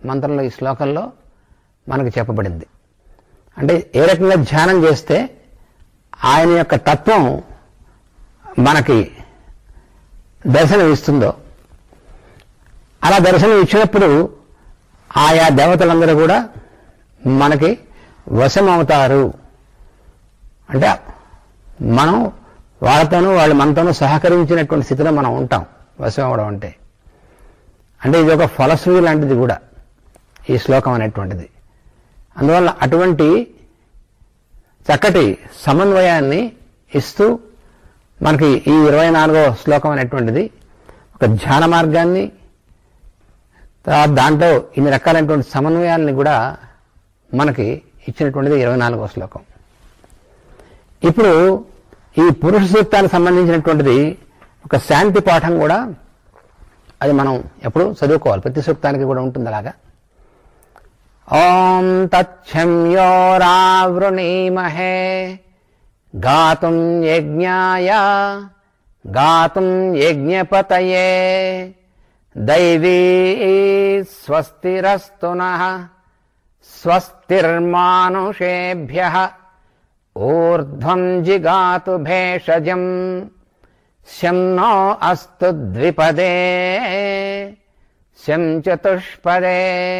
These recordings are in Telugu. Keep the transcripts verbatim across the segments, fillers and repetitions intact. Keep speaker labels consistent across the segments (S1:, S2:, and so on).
S1: మంత్రంలో ఈ శ్లోకంలో మనకు చెప్పబడింది. అంటే ఏ రకంగా ధ్యానం చేస్తే ఆయన యొక్క తత్వం మనకి దర్శనం ఇస్తుందో, అలా దర్శనం ఇచ్చినప్పుడు ఆయా దేవతలందరూ కూడా మనకి వశమవుతారు. అంటే మనం వాళ్ళతోనూ వాళ్ళు మనతోనూ సహకరించినటువంటి స్థితిలో మనం ఉంటాం. వశం అవడం అంటే అంటే ఇది ఒక ఫలశ్రుతి లాంటిది కూడా ఈ శ్లోకం అనేటువంటిది. అందువల్ల అటువంటి చక్కటి సమన్వయాన్ని ఇస్తూ మనకి ఈ ఇరవై నాలుగో శ్లోకం అనేటువంటిది ఒక ధ్యాన మార్గాన్ని, దాంట్లో ఇన్ని రకాలైనటువంటి సమన్వయాల్ని కూడా మనకి ఇచ్చినటువంటిది ఇరవై నాలుగో శ్లోకం. ఇప్పుడు ఈ పురుష సూక్తానికి సంబంధించినటువంటిది ఒక శాంతి పాఠం కూడా, అది మనం ఎప్పుడు చదువుకోవాలి. ప్రతి సూక్తానికి కూడా ఉంటుంది అలాగా. ఓం తచ్చమ్యోరావృణీమహే గాతుం యజ్ఞాయ గాతుం యజ్ఞపతయే దైవీ స్వస్తిరస్తు నః స్వస్తిర్మానుషేభ్యః ఊర్ధ్వం జిగాతు భేషజం శం నో అస్తు ద్విపదే శం చతుష్పదే.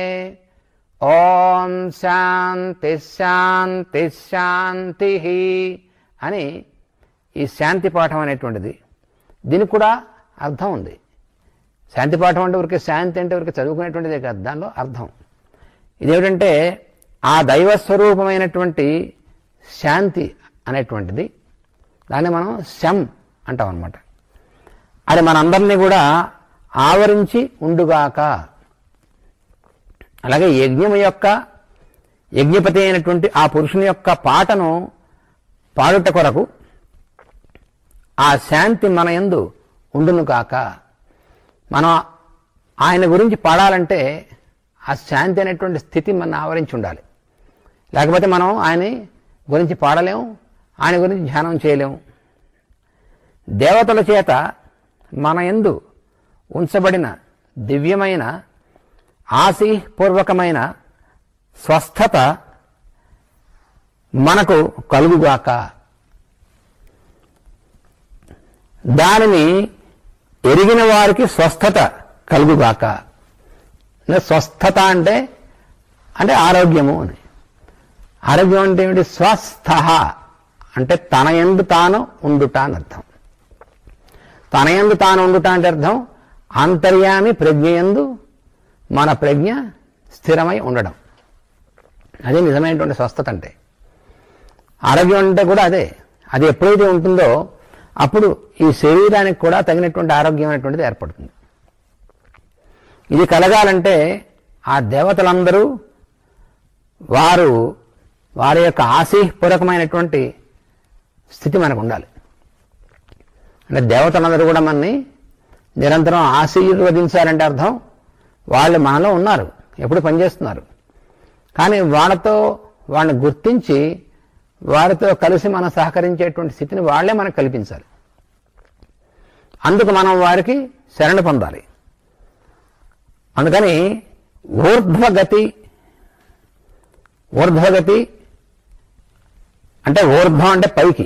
S1: ఓం శాంతి శాంతి శాంతి అని ఈ శాంతి పాఠం అనేటువంటిది, దీనికి కూడా అర్థం ఉంది. శాంతి పాఠం అంటే ఊరికే శాంతి అంటే ఊరికే చదువుకునేటువంటిదే కాదు, దానిలో అర్థం ఇదేమిటంటే ఆ దైవస్వరూపమైనటువంటి శాంతి అనేటువంటిది, దాన్ని మనం శం అంటాం అన్నమాట. అది మనందరినీ కూడా ఆవరించి ఉండుగాక. అలాగే యజ్ఞం యొక్క యజ్ఞపతి అయినటువంటి ఆ పురుషుని యొక్క పాటను పాడుట కొరకు ఆ శాంతి మన యందు ఉండును కాక. మనం ఆయన గురించి పాడాలంటే ఆ శాంతి అనేటువంటి స్థితి మన ఆవరించి ఉండాలి. లేకపోతే మనం ఆయన గురించి పాడలేము, ఆయన గురించి ధ్యానం చేయలేము. దేవతల చేత మన యందు ఉంచబడిన దివ్యమైన ఆశీపూర్వకమైన స్వస్థత మనకు కలుగుగాక. దానిని ఎరిగిన వారికి స్వస్థత కలుగుగాక. స్వస్థత అంటే అంటే ఆరోగ్యము అని. ఆరోగ్యం అంటే ఏమిటి? స్వస్థ అంటే తన యందు తాను ఉండుట అని అర్థం. తన యందు తాను ఉండుట అంటే అర్థం అంతర్యామి ప్రజ్ఞయందు మన ప్రజ్ఞ స్థిరమై ఉండడం. అదే నిజమైనటువంటి స్వస్థత అంటే. ఆరోగ్యం అంటే కూడా అదే. అది ఎప్పుడైతే ఉంటుందో అప్పుడు ఈ శరీరానికి కూడా తగినటువంటి ఆరోగ్యం అనేటువంటిది ఏర్పడుతుంది. ఇది కలగాలంటే ఆ దేవతలందరూ వారు వారి యొక్క ఆశీపూర్వకమైనటువంటి స్థితి మనకు ఉండాలి. అంటే దేవతలందరూ కూడా మనని నిరంతరం ఆశీర్వదించాలంటే అర్థం వాళ్ళు మనలో ఉన్నారు, ఎప్పుడు పనిచేస్తున్నారు. కానీ వాళ్ళతో వాళ్ళని గుర్తించి వారితో కలిసి మనం సహకరించేటువంటి స్థితిని వాళ్లే మనకు కల్పించాలి. అందుకు మనం వారికి శరణ పొందాలి. అందుకని ఊర్ధ్వగతి ఊర్ధ్వగతి అంటే ఊర్ధ్వం అంటే పైకి,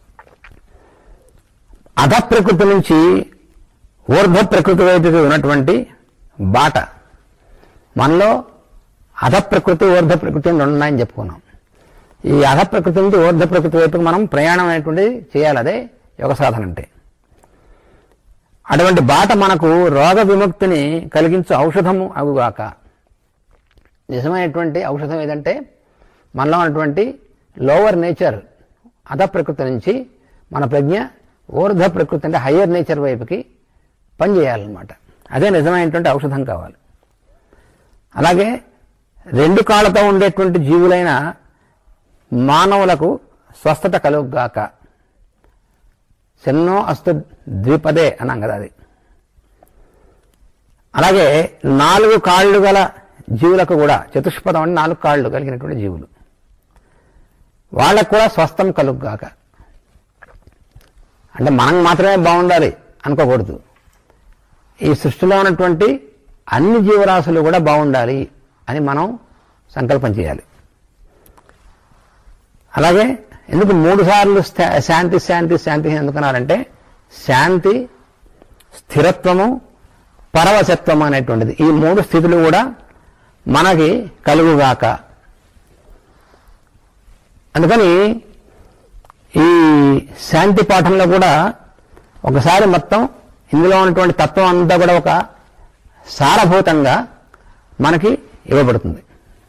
S1: అధ ప్రకృతి నుంచి ఊర్ధ్వ ప్రకృతి వైపుకి ఉన్నటువంటి బాట. మనలో అధ ప్రకృతి ఊర్ధ్వ ప్రకృతి రెండు ఉన్నాయని చెప్పుకున్నాం. ఈ అధ ప్రకృతి నుంచి ఊర్ధ్వ ప్రకృతి వైపుకి మనం ప్రయాణం అనేటువంటిది చేయాలి. అదే యోగ సాధన అంటే. అటువంటి బాట మనకు రోగ విముక్తిని కలిగించు ఔషధము అగుగాక. నిజమైనటువంటి ఔషధం ఏదంటే మనలో ఉన్నటువంటి లోవర్ నేచర్ అధ ప్రకృతి నుంచి మన ప్రజ్ఞ ఊర్ధ్వ ప్రకృతి అంటే హయ్యర్ నేచర్ వైపుకి పనిచేయాలన్నమాట. అదే నిజమైనటువంటి ఔషధం కావాలి. అలాగే రెండు కాళ్ళతో ఉండేటువంటి జీవులైన మానవులకు స్వస్థత కలుగుగాక. శన్నో అస్తు ద్విపదే అన్నాం కదా అది. అలాగే నాలుగు కాళ్ళు గల జీవులకు కూడా, చతుష్పదం అంటే నాలుగు కాళ్ళు కలిగినటువంటి జీవులు, వాళ్ళకు కూడా స్వస్థం కలుగుగాక. అంటే మనం మాత్రమే బాగుండాలి అనుకోకూడదు. ఈ సృష్టిలో ఉన్నటువంటి అన్ని జీవరాశులు కూడా బాగుండాలి అని మనం సంకల్పం చేయాలి. అలాగే ఎందుకు మూడు సార్లు శాంతి శాంతి శాంతి ఎందుకన్నారంటే శాంతి, స్థిరత్వము, పరవశత్వము అనేటువంటిది ఈ మూడు స్థితులు కూడా మనకి కలుగుగాక. అందుకని ఈ శాంతి పాఠంలో కూడా ఒకసారి మొత్తం ఇందులో ఉన్నటువంటి తత్వం అంతా కూడా ఒక సారభూతంగా మనకి ఇవ్వబడుతుంది.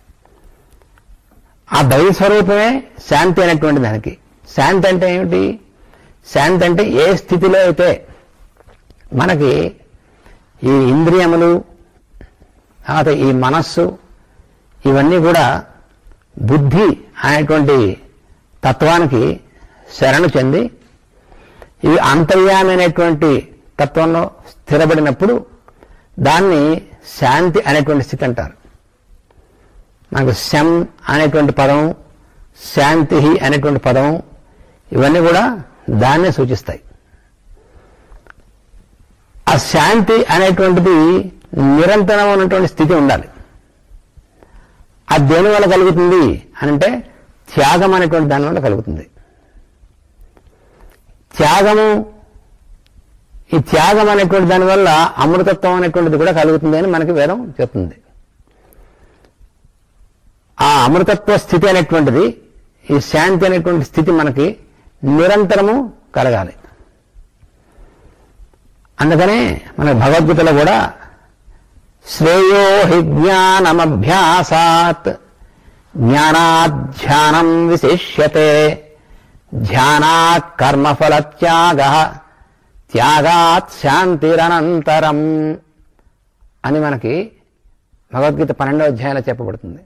S1: ఆ దైవ స్వరూపమే శాంతి అనేటువంటి దానికి. శాంతి అంటే ఏమిటి? శాంతి అంటే ఏ స్థితిలో అయితే మనకి ఈ ఇంద్రియములు, తర్వాత ఈ మనస్సు ఇవన్నీ కూడా బుద్ధి అనేటువంటి తత్వానికి శరణు చెంది ఇవి అంతర్యామి అనేటువంటి తత్వంలో స్థిరపడినప్పుడు దాన్ని శాంతి అనేటువంటి స్థితి అంటారు. మనకు శం అనేటువంటి పదం, శాంతి అనేటువంటి పదం ఇవన్నీ కూడా దాన్నే సూచిస్తాయి. ఆ శాంతి అనేటువంటిది నిరంతరం ఉన్నటువంటి స్థితి ఉండాలి. అది దేని వల్ల కలుగుతుంది అనంటే త్యాగం అనేటువంటి దాని వల్ల కలుగుతుంది. త్యాగము, ఈ త్యాగం అనేటువంటి దానివల్ల అమృతత్వం అనేటువంటిది కూడా కలుగుతుంది అని మనకి వేదం చెప్తుంది. ఆ అమృతత్వ స్థితి అనేటువంటిది, ఈ శాంతి అనేటువంటి స్థితి మనకి నిరంతరము కలగాలి. అందుకనే మన భగవద్గీతలో కూడా శ్రేయో హి జ్ఞానమభ్యాసాత్ జ్ఞానాధ్యానం విశిష్యతే ధ్యానాత్ కర్మఫల త్యాగ త్యాగాత్ శాంతిరనంతరం అని మనకి భగవద్గీత పన్నెండవ అధ్యాయంలో చెప్పబడుతుంది.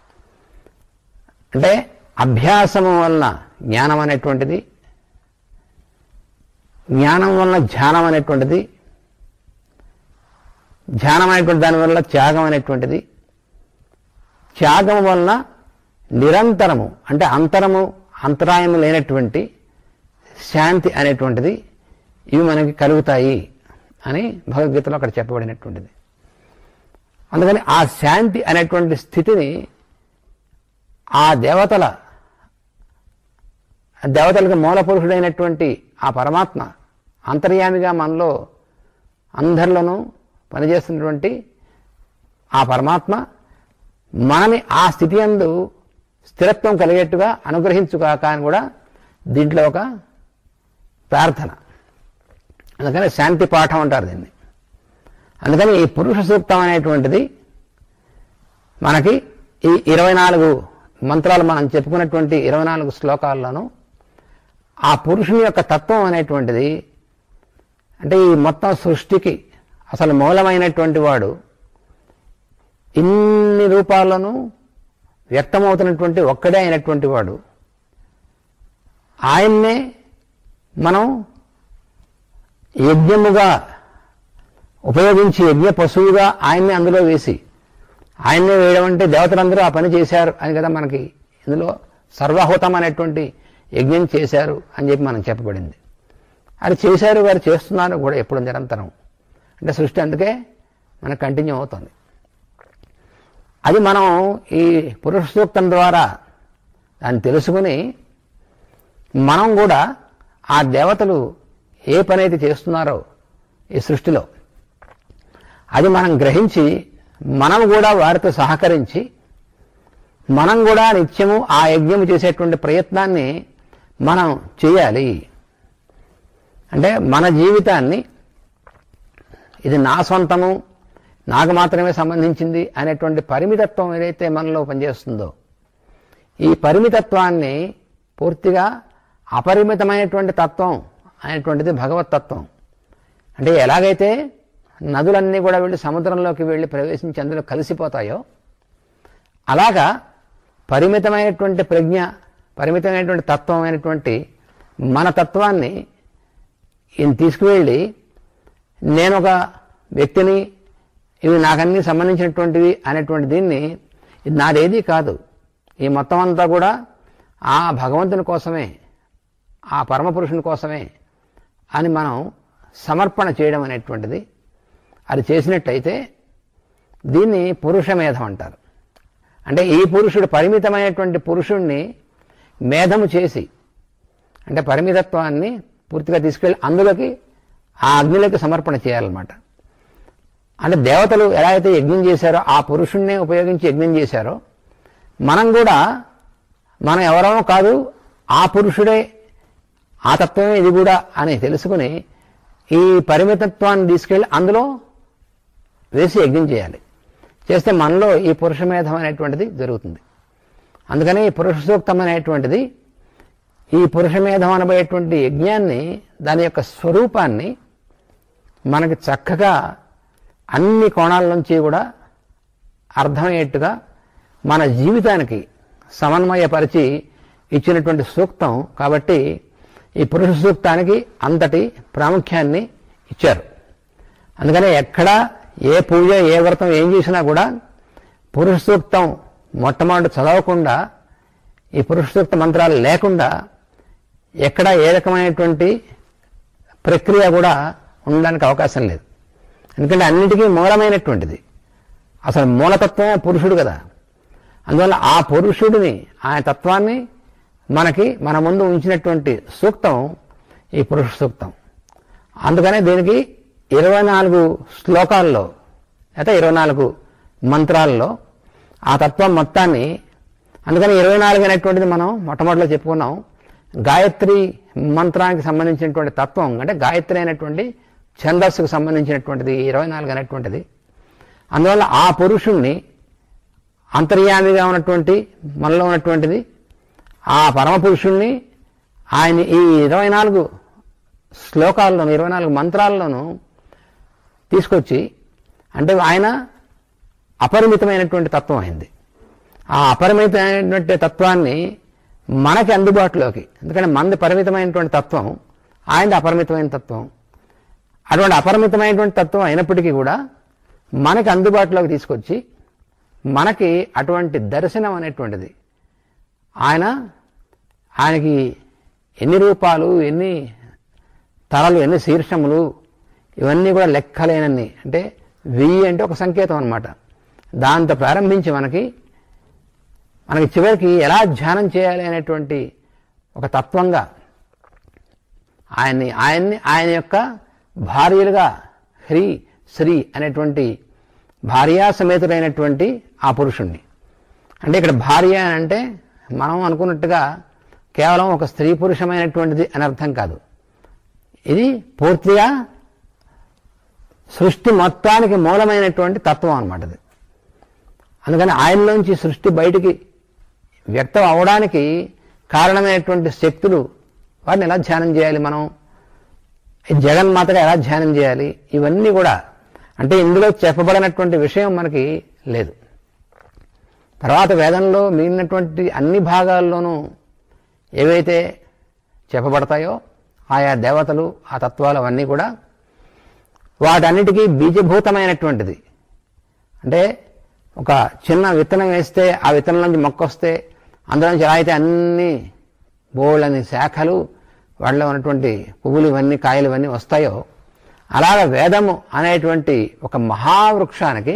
S1: అంటే అభ్యాసము వలన జ్ఞానం అనేటువంటిది, జ్ఞానం వలన ధ్యానం అనేటువంటిది, ధ్యానం అనేటువంటి దానివల్ల త్యాగం అనేటువంటిది, త్యాగం వలన నిరంతరము అంటే అంతరము అంతరాయము లేనటువంటి శాంతి అనేటువంటిది ఇవి మనకి కలుగుతాయి అని భగవద్గీతలో అక్కడ చెప్పబడినటువంటిది. అందుకని ఆ శాంతి అనేటువంటి స్థితిని ఆ దేవతల దేవతలకు మూల పురుషుడైనటువంటి ఆ పరమాత్మ అంతర్యామిగా మనలో అందరిలోనూ పనిచేస్తున్నటువంటి ఆ పరమాత్మ మనని ఆ స్థితి యందు స్థిరత్వం కలిగేట్టుగా అనుగ్రహించుగాక అని కూడా దీంట్లో ఒక ప్రార్థన. అందుకని శాంతి పాఠం అంటారు దీన్ని. అందుకని ఈ పురుష సూక్తం అనేటువంటిది మనకి ఈ ఇరవై నాలుగు మంత్రాలు మనం చెప్పుకున్నటువంటి ఇరవై నాలుగు శ్లోకాల్లోనూ ఆ పురుషుని యొక్క తత్వం అనేటువంటిది, అంటే ఈ మొత్తం సృష్టికి అసలు మూలమైనటువంటి వాడు, ఇన్ని రూపాల్లోనూ వ్యక్తమవుతున్నటువంటి ఒక్కడే అయినటువంటి వాడు, ఆయన్నే మనం యజ్ఞముగా ఉపయోగించి యజ్ఞ పశువుగా ఆయన్నే అందులో వేసి, ఆయన్నే వేయడం అంటే దేవతలందరూ ఆ పని చేశారు అని కదా మనకి ఇందులో సర్వహూతం అనేటువంటి యజ్ఞం చేశారు అని చెప్పి మనం చెప్పబడింది. అది చేశారు, వారు చేస్తున్నారు కూడా ఎప్పుడు నిరంతరం. అంటే సృష్టి అందుకే మనకు కంటిన్యూ అవుతుంది. అది మనం ఈ పురుష సూక్తం ద్వారా దాన్ని తెలుసుకుని మనం కూడా ఆ దేవతలు ఏ పని అయితే చేస్తున్నారో ఈ సృష్టిలో అది మనం గ్రహించి మనం కూడా వారితో సహకరించి మనం కూడా నిత్యము ఆ యజ్ఞం చేసేటువంటి ప్రయత్నాన్ని మనం చేయాలి. అంటే మన జీవితాన్ని ఇది నా సొంతము, నాకు మాత్రమే సంబంధించింది అనేటువంటి పరిమితత్వం ఏదైతే మనలో పనిచేస్తుందో ఈ పరిమితత్వాన్ని పూర్తిగా అపరిమితమైనటువంటి తత్వం అనేటువంటిది భగవతత్వం. అంటే ఎలాగైతే నదులన్నీ కూడా వెళ్ళి సముద్రంలోకి వెళ్ళి ప్రవేశించి అందులో కలిసిపోతాయో అలాగా పరిమితమైనటువంటి ప్రజ్ఞ, పరిమితమైనటువంటి తత్వం అయినటువంటి మన తత్వాన్ని ఈయన తీసుకువెళ్ళి నేను ఒక వ్యక్తిని, ఇవి నాకన్నీ సంబంధించినటువంటివి అనేటువంటి దీన్ని ఇది నాదేదీ కాదు, ఈ మొత్తం అంతా కూడా ఆ భగవంతుని కోసమే, ఆ పరమపురుషుని కోసమే అని మనం సమర్పణ చేయడం అనేటువంటిది అది చేసినట్టయితే దీన్ని పురుషమేధం అంటారు. అంటే ఈ పురుషుడు పరిమితమైనటువంటి పురుషుణ్ణి మేధము చేసి, అంటే పరిమితత్వాన్ని పూర్తిగా తీసుకెళ్ళి అందులోకి ఆ అగ్నిలోకి సమర్పణ చేయాలన్నమాట. అంటే దేవతలు ఎలా అయితే యజ్ఞం చేశారో ఆ పురుషుణ్ణే ఉపయోగించి యజ్ఞం చేశారో, మనం కూడా మనం ఎవరమో కాదు, ఆ పురుషుడే, ఆ తత్వమే ఇది కూడా అని తెలుసుకుని ఈ పరిమితత్వాన్ని తీసుకెళ్ళి అందులో వేసి యజ్ఞం చేయాలి. చేస్తే మనలో ఈ పురుషమేధం అనేటువంటిది జరుగుతుంది. అందుకని ఈ పురుష సూక్తం అనేటువంటిది ఈ పురుషమేధం అనబోయేటువంటి యజ్ఞాన్ని, దాని యొక్క స్వరూపాన్ని మనకి చక్కగా అన్ని కోణాల నుంచి కూడా అర్థమయ్యేట్టుగా మన జీవితానికి సమన్వయపరిచి ఇచ్చినటువంటి సూక్తం. కాబట్టి ఈ పురుష సూక్తానికి అంతటి ప్రాముఖ్యాన్ని ఇచ్చారు. అందుకనే ఎక్కడ ఏ పూజ, ఏ వ్రతం ఏం చేసినా కూడా పురుష సూక్తం మొట్టమొదటి చదవకుండా, ఈ పురుష సూక్త మంత్రాలు లేకుండా ఎక్కడ ఏ రకమైనటువంటి ప్రక్రియ కూడా ఉండడానికి అవకాశం లేదు. ఎందుకంటే అన్నిటికీ మూలమైనటువంటిది అసలు మూలతత్వమే పురుషుడు కదా. అందువల్ల ఆ పురుషుడిని, ఆయన తత్వాన్ని మనకి మన ముందు ఉంచినటువంటి సూక్తం ఈ పురుష సూక్తం. అందుకనే దీనికి ఇరవై నాలుగు శ్లోకాల్లో అయితే ఇరవై నాలుగు మంత్రాల్లో ఆ తత్వం మొత్తాన్ని, అందుకని ఇరవై నాలుగు అనేటువంటిది మనం మొట్టమొదటిలో చెప్పుకున్నాం. గాయత్రి మంత్రానికి సంబంధించినటువంటి తత్వం అంటే గాయత్రి అనేటువంటి ఛందస్సుకు సంబంధించినటువంటిది ఇరవై నాలుగు అనేటువంటిది. అందువల్ల ఆ పురుషుణ్ణి, అంతర్యామిగా ఉన్నటువంటి మనలో ఉన్నటువంటిది ఆ పరమ పురుషుణ్ణి ఆయన ఈ ఇరవై నాలుగు శ్లోకాల్లోనూ ఇరవై నాలుగు మంత్రాల్లోనూ తీసుకొచ్చి, అంటే ఆయన అపరిమితమైనటువంటి తత్వం అయింది. ఆ అపరిమితమైనటువంటి తత్వాన్ని మనకి అందుబాటులోకి, ఎందుకంటే మనది పరిమితమైనటువంటి తత్వం, ఆయనది అపరిమితమైన తత్వం. అటువంటి అపరిమితమైనటువంటి తత్వం అయినప్పటికీ కూడా మనకి అందుబాటులోకి తీసుకొచ్చి మనకి అటువంటి దర్శనం అనేటువంటిది, ఆయన ఆయనకి ఎన్ని రూపాలు, ఎన్ని తలలు, ఎన్ని శీర్షములు, ఇవన్నీ కూడా లెక్కలేనన్ని, అంటే వెయ్యి అంటే ఒక సంకేతం అన్నమాట. దాంతో ప్రారంభించి మనకి మనకి చివరికి ఎలా ధ్యానం చేయాలి అనేటువంటి ఒక తత్వంగా ఆయన్ని ఆయన్ని ఆయన యొక్క భార్యలుగా హ్రీ శ్రీ అనేటువంటి భార్యా సమేతుడైనటువంటి ఆ పురుషుణ్ణి, అంటే ఇక్కడ భార్య అంటే మనం అనుకున్నట్టుగా కేవలం ఒక స్త్రీ పురుషమైనటువంటిది అని అర్థం కాదు. ఇది పూర్తిగా సృష్టి మొత్తానికి మూలమైనటువంటి తత్వం అన్నమాట ఇది. అందుకని ఆయనలోంచి సృష్టి బయటికి వ్యక్తం అవడానికి కారణమైనటువంటి శక్తులు, వాటిని ఎలా ధ్యానం చేయాలి, మనం జగన్మాతగా ఎలా ధ్యానం చేయాలి, ఇవన్నీ కూడా అంటే ఇందులో చెప్పబడినటువంటి విషయం మనకి లేదు. తర్వాత వేదంలో మిగిలినటువంటి అన్ని భాగాల్లోనూ ఏవైతే చెప్పబడతాయో ఆయా దేవతలు, ఆ తత్వాలు అవన్నీ కూడా వాటన్నిటికీ బీజభూతమైనటువంటిది. అంటే ఒక చిన్న విత్తనం వేస్తే ఆ విత్తనం నుంచి మొక్క వస్తే అందులో నుంచి ఎలా అయితే అన్ని బోళ్ళని శాఖలు, వాటిలో ఉన్నటువంటి పువ్వులు ఇవన్నీ, కాయలు ఇవన్నీ వస్తాయో, అలాగ వేదము అనేటువంటి ఒక మహావృక్షానికి,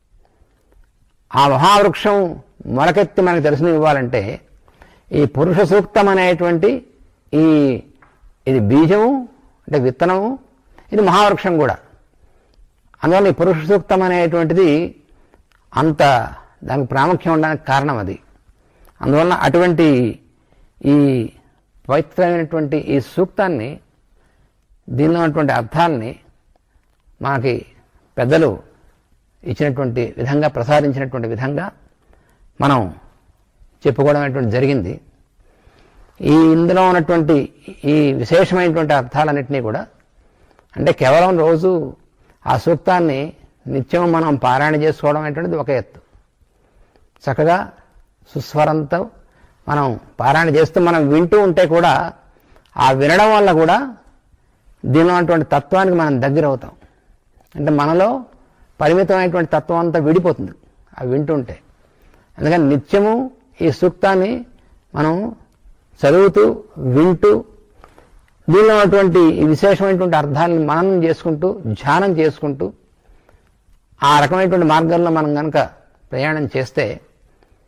S1: ఆ మహావృక్షం మొలకెత్తి మనకు దర్శనం ఇవ్వాలంటే ఈ పురుష సూక్తం అనేటువంటి ఈ ఇది బీజము అంటే విత్తనము, ఇది మహావృక్షం కూడా. అందువల్ల ఈ పురుష సూక్తం అనేటువంటిది అంత దానికి ప్రాముఖ్యం ఉండడానికి కారణం అది. అందువలన అటువంటి ఈ పవిత్రమైనటువంటి ఈ సూక్తాన్ని, దీనిలో ఉన్నటువంటి అర్థాలని మనకి పెద్దలు ఇచ్చినటువంటి విధంగా, ప్రసాదించినటువంటి విధంగా మనం చెప్పుకోవడం అనేటువంటి జరిగింది. ఈ ఇందులో ఉన్నటువంటి ఈ విశేషమైనటువంటి అర్థాలన్నింటినీ కూడా, అంటే కేవలం రోజు ఆ సూక్తాన్ని నిత్యం మనం పారాయణ చేసుకోవడం అనేటువంటిది ఒక ఎత్తు. చక్కగా సుస్వరంతో మనం పారాయణ చేస్తూ మనం వింటూ ఉంటే కూడా ఆ వినడం వల్ల కూడా దీనిలో ఉన్నటువంటి తత్వానికి మనం దగ్గర అవుతాం. అంటే మనలో పరిమితమైనటువంటి తత్వం అంతా విడిపోతుంది అవి వింటుంటే. అందుకని నిత్యము ఈ సూక్తాన్ని మనం చదువుతూ వింటూ దీనిలో ఉన్నటువంటి ఈ విశేషమైనటువంటి అర్థాలను మననం చేసుకుంటూ ధ్యానం చేసుకుంటూ ఆ రకమైనటువంటి మార్గంలో మనం కనుక ప్రయాణం చేస్తే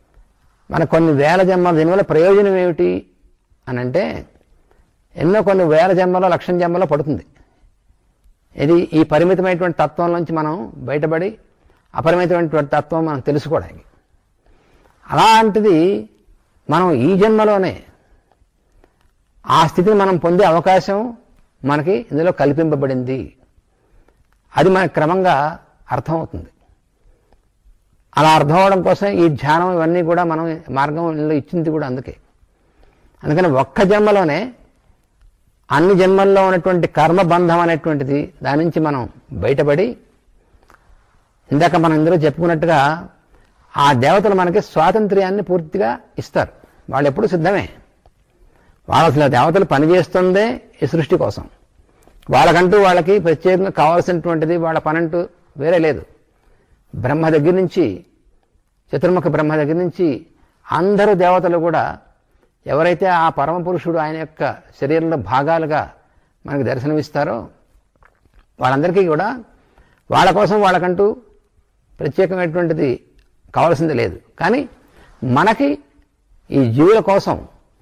S1: మన కొన్ని వేల జన్మలు దీనివల్ల ప్రయోజనం ఏమిటి అని అంటే ఎన్నో కొన్ని వేల జన్మలో లక్షల జన్మలో పడుతుంది. ఇది ఈ పరిమితమైనటువంటి తత్వం నుంచి మనం బయటపడి అపరిమితమైనటువంటి తత్వం మనం తెలుసుకోవడానికి. అలాంటిది మనం ఈ జన్మలోనే ఆ స్థితిని మనం పొందే అవకాశం మనకి ఇందులో కల్పింపబడింది. అది మనకు క్రమంగా అర్థమవుతుంది. అలా అర్థం అవడం కోసం ఈ ధ్యానం ఇవన్నీ కూడా మనం మార్గంలో ఇచ్చింది కూడా అందుకే. అందుకని ఒక్క జన్మలోనే అన్ని జన్మల్లో ఉన్నటువంటి కర్మబంధం అనేటువంటిది దాని నుంచి మనం బయటపడి, ఇందాక మనం ఇందులో చెప్పుకున్నట్టుగా ఆ దేవతలు మనకి స్వాతంత్ర్యాన్ని పూర్తిగా ఇస్తారు. వాళ్ళు ఎప్పుడు సిద్ధమే. వాళ్ళు అసలు దేవతలు పనిచేస్తుందే ఈ సృష్టి కోసం. వాళ్ళకంటూ వాళ్ళకి ప్రత్యేకంగా కావాల్సినటువంటిది వాళ్ళ పనంటూ వేరే లేదు. బ్రహ్మ దగ్గర నుంచి, చతుర్ముఖ బ్రహ్మ దగ్గర నుంచి అందరూ దేవతలు కూడా ఎవరైతే ఆ పరమ పురుషుడు ఆయన యొక్క శరీరంలో భాగాలుగా మనకు దర్శనమిస్తారో వాళ్ళందరికీ కూడా వాళ్ళ కోసం వాళ్ళకంటూ ప్రత్యేకమైనటువంటిది కావాల్సింది లేదు. కానీ మనకి ఈ జీవుల కోసం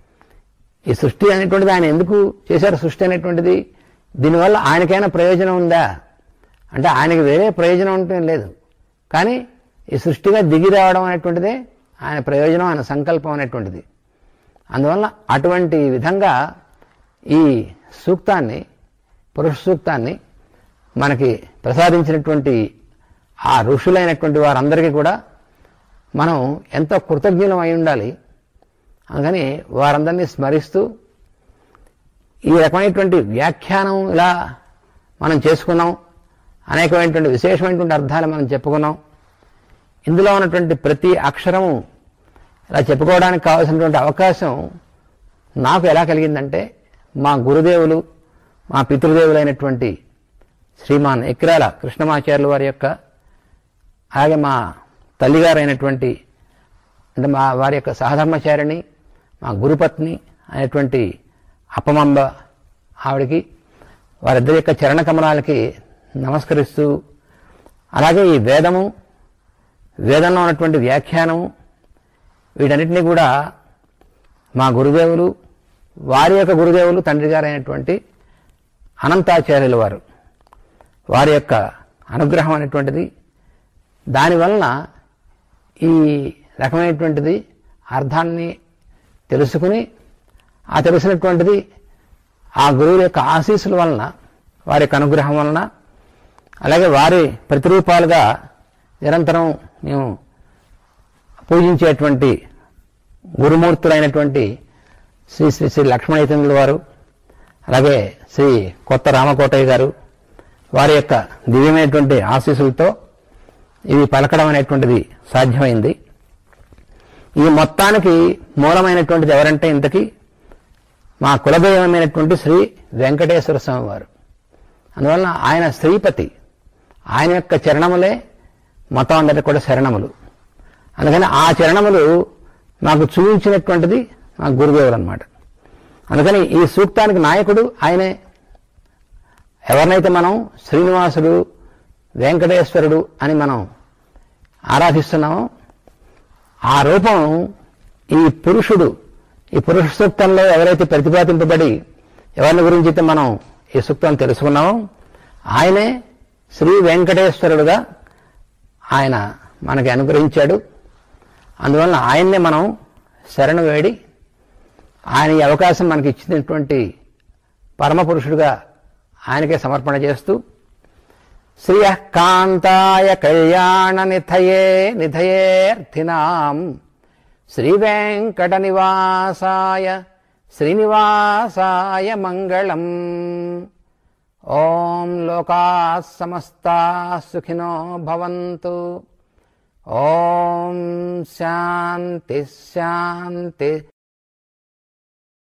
S1: ఈ సృష్టి అనేటువంటిది ఆయన ఎందుకు చేశారు? సృష్టి అనేటువంటిది దీనివల్ల ఆయనకైనా ప్రయోజనం ఉందా అంటే ఆయనకి వేరే ప్రయోజనం ఉంటే లేదు. కానీ ఈ సృష్టిగా దిగి రావడం అనేటువంటిదే ఆయన ప్రయోజనం, ఆయన సంకల్పం అనేటువంటిది. అందువల్ల అటువంటి విధంగా ఈ సూక్తాన్ని, పురుష సూక్తాన్ని మనకి ప్రసాదించినటువంటి ఆ ఋషులైనటువంటి వారందరికీ కూడా మనం ఎంతో కృతజ్ఞులం అయి ఉండాలి. అందుకని వారందరినీ స్మరిస్తూ ఈ రకమైనటువంటి వ్యాఖ్యానం ఇలా మనం చేసుకున్నాం. అనేకమైనటువంటి విశేషమైనటువంటి అర్థాలు మనం చెప్పుకున్నాం. ఇందులో ఉన్నటువంటి ప్రతి అక్షరము ఇలా చెప్పుకోవడానికి కావాల్సినటువంటి అవకాశం నాకు ఎలా కలిగిందంటే మా గురుదేవులు, మా పితృదేవులైనటువంటి శ్రీమాన్ ఎక్రాల కృష్ణమాచార్యుల వారి యొక్క, అలాగే మా తల్లిగారైనటువంటి అంటే మా వారి యొక్క సహధర్మచారిణి, మా గురుపత్ని అయినటువంటి అప్పమంబ ఆవిడికి, వారిద్దరి యొక్క చరణ కమలాలకి నమస్కరిస్తూ, అలాగే ఈ వేదము, వేదంలో ఉన్నటువంటి వ్యాఖ్యానము, వీటన్నిటినీ కూడా మా గురుదేవులు, వారి యొక్క గురుదేవులు తండ్రి గారైనటువంటి అనంతాచార్యుల వారు, వారి యొక్క అనుగ్రహం అనేటువంటిది, దానివలన ఈ రకమైనటువంటిది అర్థాన్ని తెలుసుకుని, ఆ తెలిసినటువంటిది ఆ గురువుల యొక్క ఆశీస్సుల వలన, వారి యొక్క అనుగ్రహం వలన, అలాగే వారి ప్రతిరూపాలుగా నిరంతరం మేము పూజించేటువంటి గురుమూర్తులైనటువంటి శ్రీ శ్రీ శ్రీ లక్ష్మణైతంగుల వారు, అలాగే శ్రీ కొత్త రామకోటయ్య గారు, వారి యొక్క దివ్యమైనటువంటి ఆశీస్సులతో ఇవి పలకడం అనేటువంటిది సాధ్యమైంది. ఈ మొత్తానికి మూలమైనటువంటిది ఎవరంటే ఇంతకీ మా కులదైవమైనటువంటి శ్రీ వెంకటేశ్వర స్వామి వారు. అందువలన ఆయన శ్రీపతి, ఆయన యొక్క చరణములే మొత్తం అందరికీ కూడా శరణములు. అందుకని ఆ చరణములు మాకు చూపించినటువంటిది మా గురుదేవులు అన్నమాట. అందుకని ఈ సూక్తానికి నాయకుడు ఆయనే. ఎవరినైతే మనం శ్రీనివాసుడు, వెంకటేశ్వరుడు అని మనం ఆరాధిస్తున్నామో ఆ రూపం ఈ పురుషుడు, ఈ పురుష సూక్తంలో ఎవరైతే ప్రతిపాదింపబడి ఎవరిని గురించి అయితే మనం ఈ సూక్తం తెలుసుకున్నామో ఆయనే శ్రీ వెంకటేశ్వరుడుగా ఆయన మనకి అనుగ్రహించాడు. అందువలన ఆయన్నే మనం శరణు వేడి, ఆయన ఈ అవకాశం మనకి ఇచ్చినటువంటి పరమపురుషుడుగా ఆయనకే సమర్పణ చేస్తూ శ్రియః కాంతాయ కళ్యాణ నిధయే నిధయేర్థినాం శ్రీ వెంకట నివాసాయ శ్రీనివాసాయ మంగళం. ఓం లోకాః సమస్తాః సుఖినో భవంతు. ఓం శాంతి శాంతి